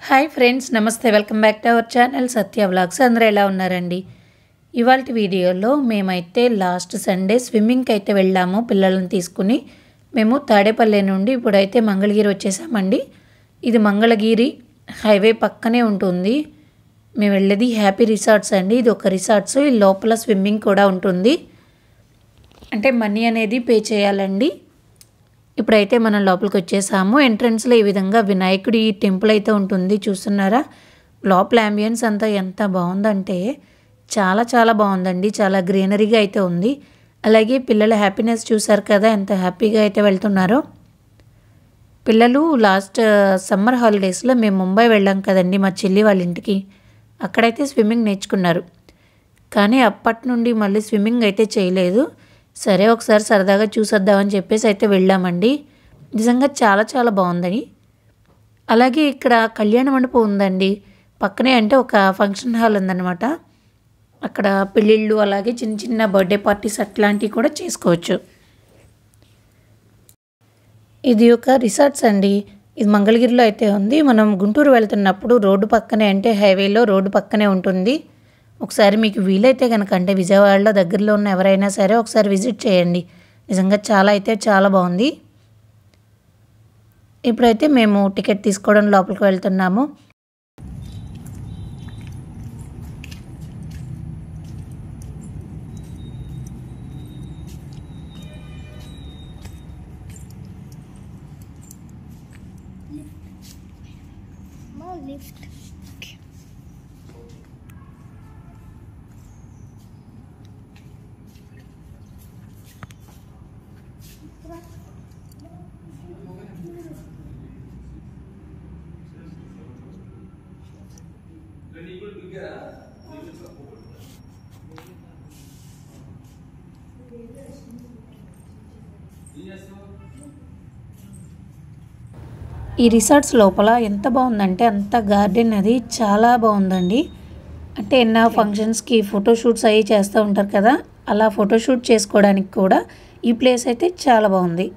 Hi friends, నమస్తే. Welcome back to our channel Satya vlogs. అందరూ ఎలా ఉన్నారండి? ఇవాల్టి వీడియోలో మేమైతే లాస్ట్ సండే స్విమ్మింగ్కి అయితే వెళ్ళాము పిల్లలను తీసుకుని. మేము తాడేపల్లి నుండి ఇప్పుడైతే మంగళగిరి వచ్చేసామండి. ఇది మంగళగిరి హైవే పక్కనే ఉంటుంది. మేము వెళ్ళేది హ్యాపీ రిసార్ట్స్ అండి. ఇది ఒక రిసార్ట్స్, ఈ లోపల స్విమ్మింగ్ కూడా ఉంటుంది. అంటే మనీ అనేది పే చేయాలండి. ఇప్పుడైతే మనం లోపలికి వచ్చేసాము. ఎంట్రన్స్లో ఈ విధంగా వినాయకుడి టెంపుల్ అయితే ఉంటుంది, చూస్తున్నారా? లోపల అంబియన్స్ అంతా ఎంత బాగుందంటే చాలా చాలా బాగుందండి. చాలా గ్రీనరీగా అయితే ఉంది. అలాగే పిల్లల హ్యాపీనెస్ చూసారు కదా, ఎంత హ్యాపీగా అయితే వెళ్తున్నారో. పిల్లలు లాస్ట్ సమ్మర్ హాలిడేస్లో మేము ముంబై వెళ్ళాం కదండి, మా చెల్లి వాళ్ళ ఇంటికి. అక్కడైతే స్విమ్మింగ్ నేర్చుకున్నారు. కానీ అప్పటి నుండి మళ్ళీ స్విమ్మింగ్ అయితే చేయలేదు. సరే ఒకసారి సరదాగా చూసొద్దామని చెప్పేసి అయితే వెళ్ళామండి. నిజంగా చాలా చాలా బాగుందని. అలాగే ఇక్కడ కళ్యాణ మండపం ఉందండి పక్కనే. అంటే ఒక ఫంక్షన్ హాల్ ఉందన్నమాట. అక్కడ పెళ్ళిళ్ళు అలాగే చిన్న చిన్న బర్త్డే పార్టీస్ అట్లాంటివి కూడా చేసుకోవచ్చు. ఇది ఒక రిసార్ట్స్ అండి. ఇది మంగళగిరిలో అయితే ఉంది. మనం గుంటూరు వెళ్తున్నప్పుడు రోడ్డు పక్కనే, అంటే హైవేలో రోడ్డు పక్కనే ఉంటుంది. ఒకసారి మీకు వీలైతే కనుక, అంటే విజయవాడలో దగ్గరలో ఉన్న ఎవరైనా సరే ఒకసారి విజిట్ చేయండి. నిజంగా చాలా అయితే చాలా బాగుంది. ఇప్పుడైతే మేము టికెట్ తీసుకోవడం లోపలికి వెళ్తున్నాము. ఈ రిసార్ట్స్ లోపల ఎంత బాగుందంటే అంత గార్డెన్ అది చాలా బాగుందండి. అంటే ఎన్నో ఫంక్షన్స్కి ఫోటోషూట్స్ అవి చేస్తూ ఉంటారు కదా, అలా ఫోటోషూట్ చేసుకోవడానికి కూడా ఈ ప్లేస్ అయితే చాలా బాగుంది.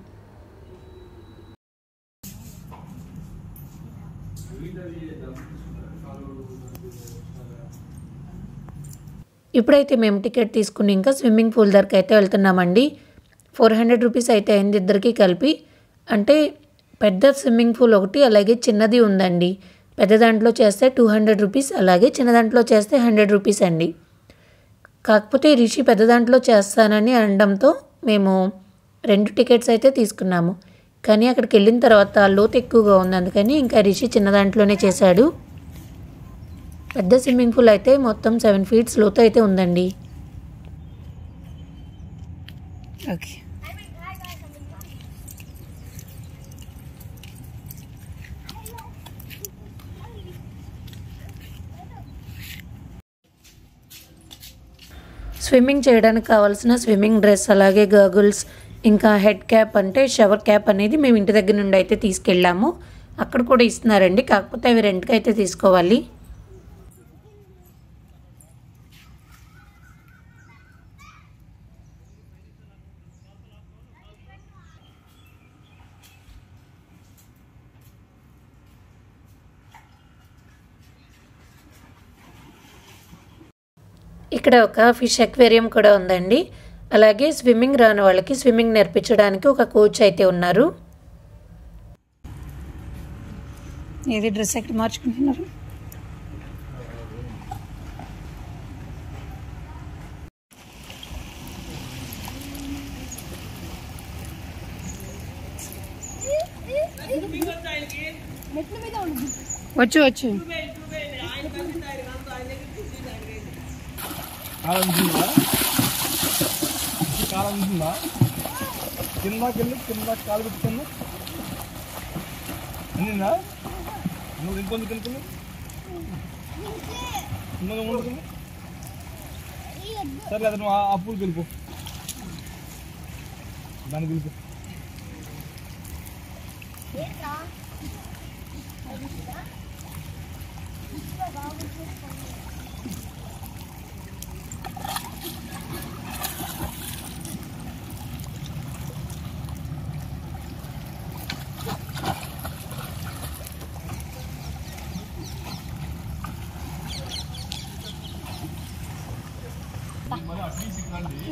ఇప్పుడైతే మేము టికెట్ తీసుకుని ఇంకా స్విమ్మింగ్ పూల్ దగ్గరికి అయితే వెళ్తున్నామండి. 400 రూపీస్ అయితే అయింది ఇద్దరికి కలిపి. అంటే పెద్ద స్విమ్మింగ్ పూల్ ఒకటి, అలాగే చిన్నది ఉందండి. పెద్ద దాంట్లో చేస్తే 200 రూపీస్, అలాగే చిన్న దాంట్లో చేస్తే 100 రూపీస్ అండి. కాకపోతే రిషి పెద్ద దాంట్లో చేస్తానని అనడంతో మేము 2 టికెట్స్ అయితే తీసుకున్నాము. కానీ అక్కడికి వెళ్ళిన తర్వాత లోతు ఎక్కువగా ఉంది, అందుకని ఇంకా రిషి చిన్న దాంట్లోనే చేశాడు. పెద్ద స్విమ్మింగ్ పూల్ అయితే మొత్తం 7 ఫీట్స్ లోతు అయితే ఉందండి. ఓకే, స్విమ్మింగ్ చేయడానికి కావాల్సిన స్విమ్మింగ్ డ్రెస్, అలాగే గర్గుల్స్, ఇంకా హెడ్ క్యాప్, అంటే షవర్ క్యాప్ అనేది మేము ఇంటి దగ్గర నుండి అయితే తీసుకెళ్ళాము. అక్కడ కూడా ఇస్తున్నారండి, కాకపోతే అవి రెంట్కి అయితే తీసుకోవాలి. ఇక్కడ ఒక ఫిష్ అక్వేరియం కూడా ఉందండి. అలాగే స్విమ్మింగ్ రాని వాళ్ళకి స్విమ్మింగ్ నేర్పించడానికి ఒక కోచ్ అయితే ఉన్నారు. ఏది డ్రెస్ ఎక్కడ మార్చుకుంటున్నారు? వచ్చు వచ్చు. కింద కాలు పెట్టుకున్నా అన్నిందా? నువ్వు ఇంకొందుకు వెళ్ళుకున్నా ముందుకున్నా. సరే అది నువ్వు ఆ పూలు గెలుపు, దాన్ని గెలుపు.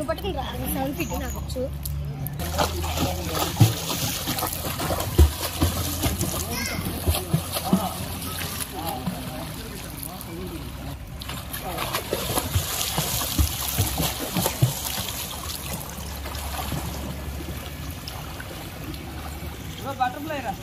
పట్టుకుంటా 7 ఫీట్ నాకు వచ్చు. బటర్ఫ్లై రా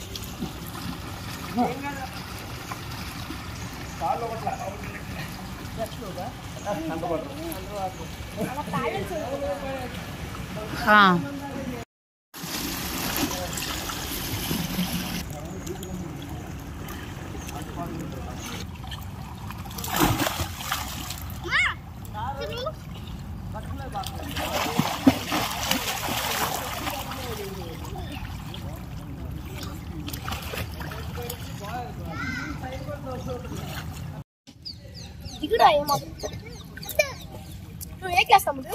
దిగుడా ఏమో నువ్వు ఏ క్లాస్ తమ్ముడు?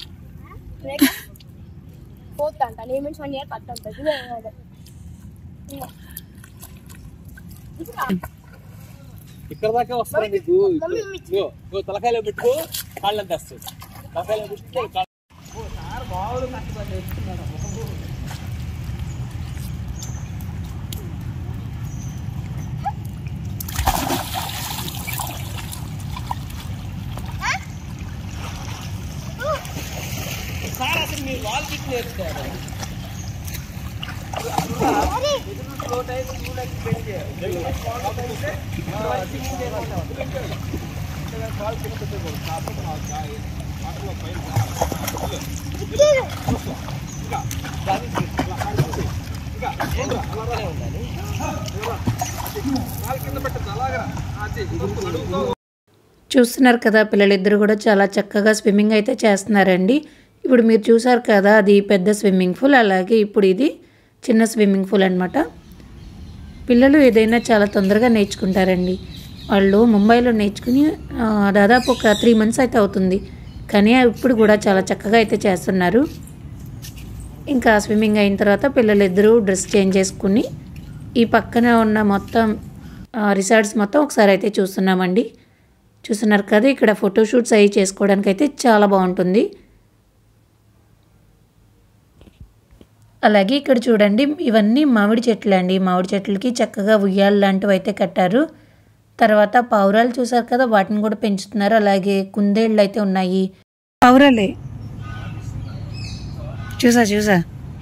ఫోర్త్ అంట. నేను నుంచి 1 ఇయర్ పట్టు అంట. ఇక్కడ దాకా వస్తాను నీకు తలకాయలో పెట్టుకో కాళ్ళని తెస్తాయి. తలకాయలో పెట్టుకో బాగుడు కట్టుబడి సార్ అసలు మీరు వాల్ కిక్ నేర్చుకోవాలి. చూస్తున్నారు కదా, పిల్లలిద్దరు కూడా చాలా చక్కగా స్విమ్మింగ్ అయితే చేస్తున్నారండి. ఇప్పుడు మీరు చూసారు కదా, అది పెద్ద స్విమ్మింగ్ పూల్, అలాగే ఇప్పుడు ఇది చిన్న స్విమ్మింగ్ పూల్ అనమాట. పిల్లలు ఏదైనా చాలా తొందరగా నేర్చుకుంటారండి. వాళ్ళు ముంబైలో నేర్చుకుని దాదాపు ఒక 3 months అయితే అవుతుంది, కానీ ఇప్పుడు కూడా చాలా చక్కగా అయితే చేస్తున్నారు. ఇంకా స్విమ్మింగ్ అయిన తర్వాత పిల్లలిద్దరూ డ్రెస్ చేంజ్ చేసుకుని ఈ పక్కన ఉన్న మొత్తం రిసార్ట్స్ మొత్తం ఒకసారి అయితే చూస్తున్నామండి. చూస్తున్నారు కదా, ఇక్కడ ఫోటోషూట్స్ అవి చేసుకోవడానికి అయితే చాలా బాగుంటుంది. అలాగే ఇక్కడ చూడండి, ఇవన్నీ మామిడి చెట్లు అండి. మామిడి చెట్లకి చక్కగా ఉయ్యాలు లాంటివి అయితే కట్టారు. తర్వాత పావురాలు చూసారు కదా, వాటిని కూడా పెంచుతున్నారు. అలాగే కుందేళ్ళు అయితే ఉన్నాయి. పావురాలే చూసా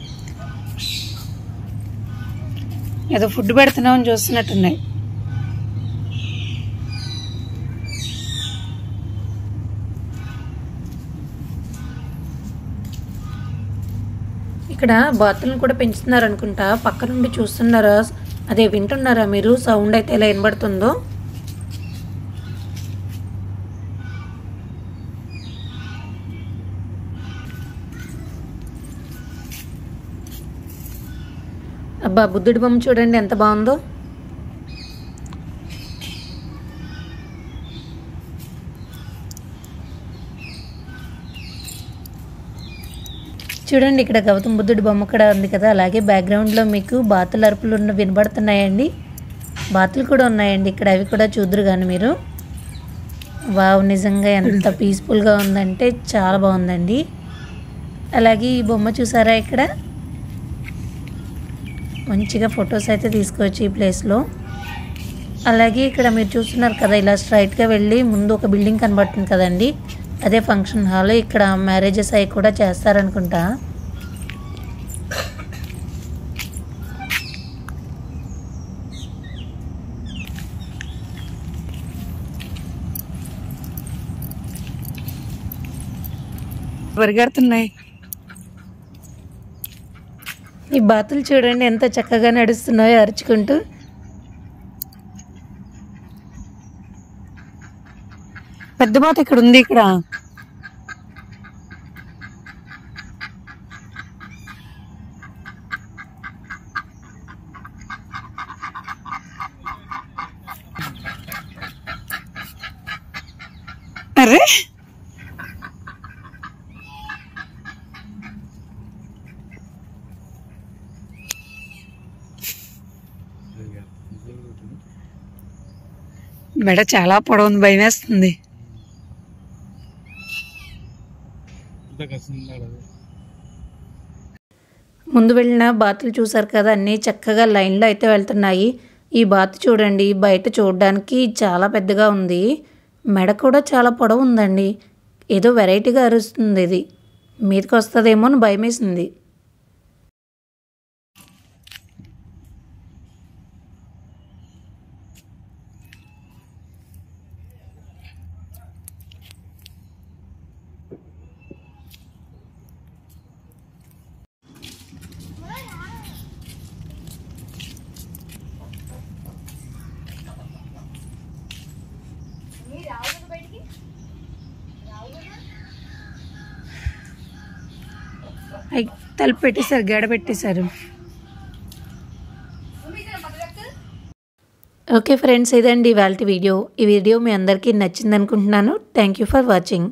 ఏదో ఫుడ్ పెడుతున్నామని చూస్తున్నట్టున్నాయి. ఇక్కడ బాతులను కూడా పెంచుతున్నారు అనుకుంటా. పక్క నుండి చూస్తున్నారా, అదే వింటున్నారా మీరు? సౌండ్ అయితే ఎలా వినబడుతుందో. అబ్బా, బుద్ధుడి బొమ్మ చూడండి ఎంత బాగుందో. చూడండి, ఇక్కడ గౌతమ్ బుద్ధుడి బొమ్మ కూడా ఉంది కదా. అలాగే బ్యాక్గ్రౌండ్లో మీకు బాతుల అరుపులు వినబడుతున్నాయండి. బాతులు కూడా ఉన్నాయండి ఇక్కడ, అవి కూడా చూద్దరు కానీ మీరు. వావ్, నిజంగా ఎంత పీస్ఫుల్గా ఉందంటే చాలా బాగుందండి. అలాగే ఈ బొమ్మ చూసారా, ఇక్కడ మంచిగా ఫొటోస్ అయితే తీసుకోవచ్చు ఈ ప్లేస్లో. అలాగే ఇక్కడ మీరు చూస్తున్నారు కదా, ఇలా స్ట్రైట్గా వెళ్ళి ముందు ఒక బిల్డింగ్ కనబడుతుంది కదండి, అదే ఫంక్షన్ హాల్. ఇక్కడ మ్యారేజెస్ అవి కూడా చేస్తారనుకుంటా. పరిగెడుతున్నాయి ఈ బాతులు, చూడండి ఎంత చక్కగా నడుస్తున్నాయో అరుచుకుంటూ. పెద్ద బాత ఇక్కడ ఉంది. ఇక్కడ అరే మెడ చాలా పొడవుంది, భయం వేస్తుంది. ముందు వెళ్ళిన బాతులు చూసారు కదా, అన్నీ చక్కగా లైన్లో అయితే వెళ్తున్నాయి. ఈ బాతు చూడండి, బయట చూడడానికి చాలా పెద్దగా ఉంది. మెడ కూడా చాలా పొడవు ఉందండి. ఏదో వెరైటీగా అరుస్తుంది. ఇది మీదకి వస్తుందేమో అని భయమేసింది. తలుపు పెట్టేశారు, గడ పెట్టేశారు. ఓకే ఫ్రెండ్స్, ఇదండి ఇవాళ వీడియో. ఈ వీడియో మీ అందరికీ నచ్చింది అనుకుంటున్నాను. Thank you for watching.